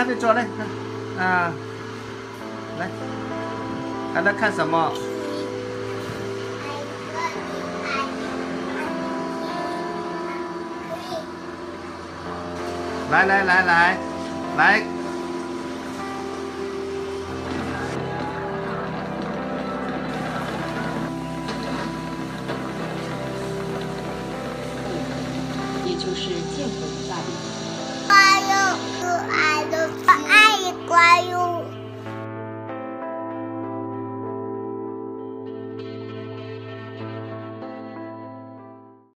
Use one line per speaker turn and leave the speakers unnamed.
来，你坐来，啊，来，还在看什么？来来来来来。
也就是建国的大礼。
我爱的，我爱你，关于。